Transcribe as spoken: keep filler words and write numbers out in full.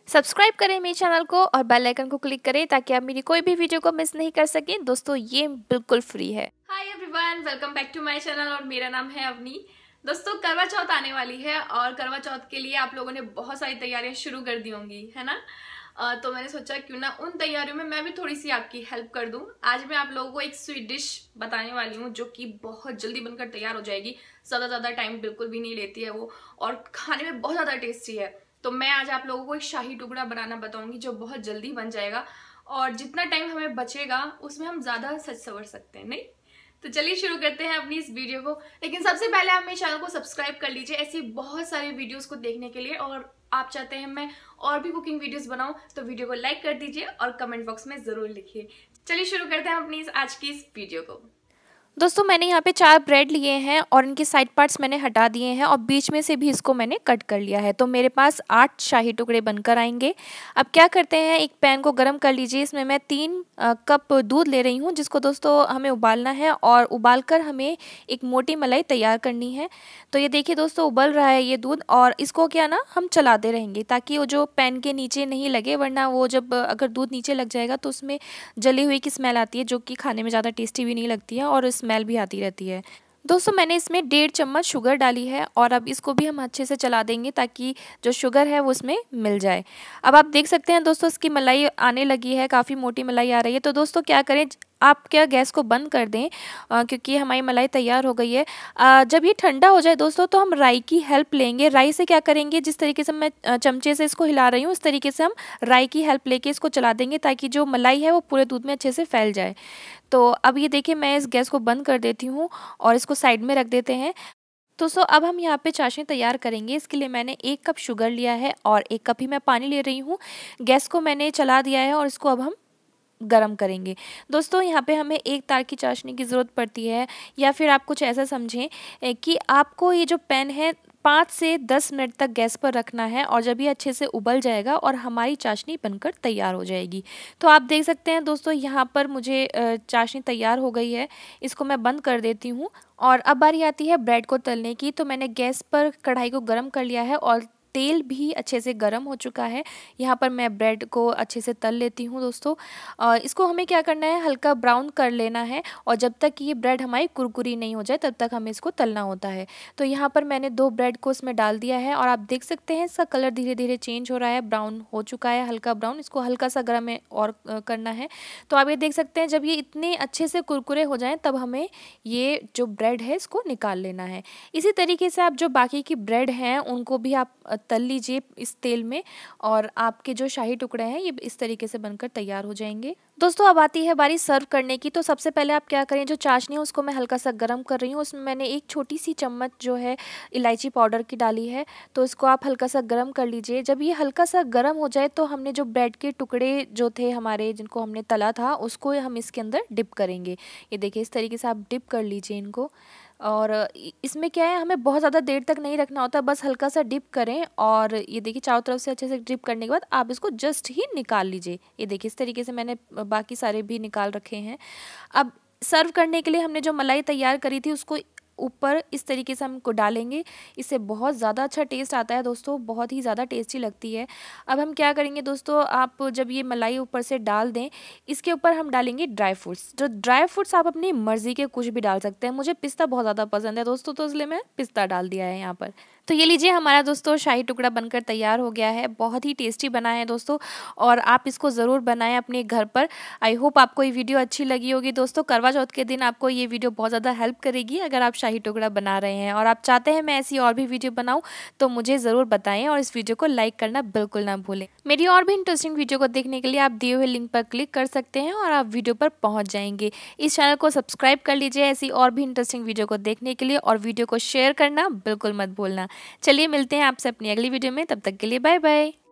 Subscribe करें मेरे channel को और बेल आइकन को क्लिक करें ताकि आप मेरी कोई भी वीडियो को मिस नहीं कर सकें। दोस्तों ये बिल्कुल फ्री है। Hi everyone, welcome back to my channel और मेरा नाम है अवनी। दोस्तों करवा चौथ आने वाली है और करवा चौथ के लिए आप लोगों ने बहुत सारी तैयारियां शुरू कर दी होंगी, है ना। आ, तो मैंने सोचा क्यों ना उन तैयारियों में मैं भी थोड़ी सी आपकी हेल्प कर दूं। आज मैं आप लोगों को एक स्वीट डिश बताने वाली हूँ जो कि बहुत जल्दी बनकर तैयार हो जाएगी। ज़्यादा ज़्यादा टाइम बिल्कुल भी नहीं लेती है वो और खाने में बहुत ज़्यादा टेस्टी है। तो मैं आज आप लोगों को एक शाही टुकड़ा बनाना बताऊंगी जो बहुत जल्दी बन जाएगा और जितना टाइम हमें बचेगा उसमें हम ज़्यादा सच सवर सकते हैं। नहीं तो चलिए शुरू करते हैं अपनी इस वीडियो को। लेकिन सबसे पहले आप मेरे चैनल को सब्सक्राइब कर लीजिए ऐसी बहुत सारी वीडियोस को देखने के लिए। और आप चाहते हैं मैं और भी कुकिंग वीडियोस बनाऊं तो वीडियो को लाइक कर दीजिए और कमेंट बॉक्स में ज़रूर लिखिए। चलिए शुरू करते हैं अपनी इस आज की इस वीडियो को। दोस्तों मैंने यहाँ पे चार ब्रेड लिए हैं और इनके साइड पार्ट्स मैंने हटा दिए हैं और बीच में से भी इसको मैंने कट कर लिया है। तो मेरे पास आठ शाही टुकड़े बनकर आएंगे। अब क्या करते हैं, एक पैन को गर्म कर लीजिए। इसमें मैं तीन कप दूध ले रही हूँ जिसको दोस्तों हमें उबालना है और उबालकर हमें एक मोटी मलाई तैयार करनी है। तो ये देखिए दोस्तों उबल रहा है ये दूध और इसको क्या ना हम चलाते रहेंगे ताकि वो जो पैन के नीचे नहीं लगे, वरना वो जब अगर दूध नीचे लग जाएगा तो उसमें जली हुई की स्मेल आती है जो कि खाने में ज़्यादा टेस्टी भी नहीं लगती है और स्मेल भी आती रहती है। दोस्तों मैंने इसमें डेढ़ चम्मच शुगर डाली है और अब इसको भी हम अच्छे से चला देंगे ताकि जो शुगर है वो उसमें मिल जाए। अब आप देख सकते हैं दोस्तों इसकी मलाई आने लगी है, काफ़ी मोटी मलाई आ रही है। तो दोस्तों क्या करें, आप क्या गैस को बंद कर दें आ, क्योंकि हमारी मलाई तैयार हो गई है। आ, जब ये ठंडा हो जाए दोस्तों तो हम राई की हेल्प लेंगे। राई से क्या करेंगे, जिस तरीके से मैं चमचे से इसको हिला रही हूँ उस तरीके से हम राई की हेल्प लेके इसको चला देंगे ताकि जो मलाई है वो पूरे दूध में अच्छे से फैल जाए। तो अब ये देखिए मैं इस गैस को बंद कर देती हूँ और इसको साइड में रख देते हैं। दोस्तों अब हम यहाँ पे चाशनी तैयार करेंगे। इसके लिए मैंने एक कप शुगर लिया है और एक कप ही मैं पानी ले रही हूँ। गैस को मैंने चला दिया है और इसको अब हम गरम करेंगे। दोस्तों यहाँ पे हमें एक तार की चाशनी की ज़रूरत पड़ती है या फिर आप कुछ ऐसा समझें कि आपको ये जो पैन है पाँच से दस मिनट तक गैस पर रखना है और जब ये अच्छे से उबल जाएगा और हमारी चाशनी बनकर तैयार हो जाएगी। तो आप देख सकते हैं दोस्तों यहाँ पर मुझे चाशनी तैयार हो गई है। इसको मैं बंद कर देती हूँ और अब बारी आती है ब्रेड को तलने की। तो मैंने गैस पर कढ़ाई को गर्म कर लिया है और तेल भी अच्छे से गर्म हो चुका है। यहाँ पर मैं ब्रेड को अच्छे से तल लेती हूँ दोस्तों। और इसको हमें क्या करना है, हल्का ब्राउन कर लेना है और जब तक ये ब्रेड हमारी कुरकुरी नहीं हो जाए तब तक हमें इसको तलना होता है। तो यहाँ पर मैंने दो ब्रेड को इसमें डाल दिया है और आप देख सकते हैं इसका कलर धीरे धीरे चेंज हो रहा है, ब्राउन हो चुका है, हल्का ब्राउन। इसको हल्का सा गर्म है और करना है। तो आप ये देख सकते हैं जब ये इतने अच्छे से कुरकुरे हो जाएँ तब हमें ये जो ब्रेड है इसको निकाल लेना है। इसी तरीके से आप जो बाकी की ब्रेड हैं उनको भी आप तल लीजिए इस तेल में और आपके जो शाही टुकड़े हैं ये इस तरीके से बनकर तैयार हो जाएंगे। दोस्तों अब आती है बारी सर्व करने की। तो सबसे पहले आप क्या करें, जो चाशनी है उसको मैं हल्का सा गर्म कर रही हूँ। उसमें मैंने एक छोटी सी चम्मच जो है इलायची पाउडर की डाली है। तो इसको आप हल्का सा गर्म कर लीजिए। जब ये हल्का सा गर्म हो जाए तो हमने जो ब्रेड के टुकड़े जो थे हमारे जिनको हमने तला था उसको हम इसके अंदर डिप करेंगे। ये देखिए इस तरीके से आप डिप कर लीजिए इनको। और इसमें क्या है, हमें बहुत ज़्यादा देर तक नहीं रखना होता, बस हल्का सा डिप करें और ये देखिए चारों तरफ से अच्छे से डिप करने के बाद आप इसको जस्ट ही निकाल लीजिए। ये देखिए इस तरीके से मैंने बाकी सारे भी निकाल रखे हैं। अब सर्व करने के लिए हमने जो मलाई तैयार करी थी उसको ऊपर इस तरीके से हमको डालेंगे। इससे बहुत ज़्यादा अच्छा टेस्ट आता है दोस्तों, बहुत ही ज़्यादा टेस्टी लगती है। अब हम क्या करेंगे दोस्तों, आप जब ये मलाई ऊपर से डाल दें इसके ऊपर हम डालेंगे ड्राई फ्रूट्स। जो ड्राई फ्रूट्स आप अपनी मर्ज़ी के कुछ भी डाल सकते हैं। मुझे पिस्ता बहुत ज़्यादा पसंद है दोस्तों तो इसलिए मैं पिस्ता डाल दिया है यहाँ पर। तो ये लीजिए हमारा दोस्तों शाही टुकड़ा बनकर तैयार हो गया है। बहुत ही टेस्टी बना है दोस्तों और आप इसको ज़रूर बनाएं अपने घर पर। आई होप आपको ये वीडियो अच्छी लगी होगी दोस्तों। करवा चौथ के दिन आपको ये वीडियो बहुत ज़्यादा हेल्प करेगी अगर आप शाही टुकड़ा बना रहे हैं और आप चाहते हैं मैं ऐसी और भी वीडियो बनाऊं तो मुझे ज़रूर बताएं और इस वीडियो को लाइक करना बिल्कुल ना भूलें। मेरी और भी इंटरेस्टिंग वीडियो को देखने के लिए आप दिए हुए लिंक पर क्लिक कर सकते हैं और आप वीडियो पर पहुँच जाएंगे। इस चैनल को सब्सक्राइब कर लीजिए ऐसी और भी इंटरेस्टिंग वीडियो को देखने के लिए और वीडियो को शेयर करना बिल्कुल मत भूलना। चलिए मिलते हैं आपसे अपनी अगली वीडियो में, तब तक के लिए बाय बाय।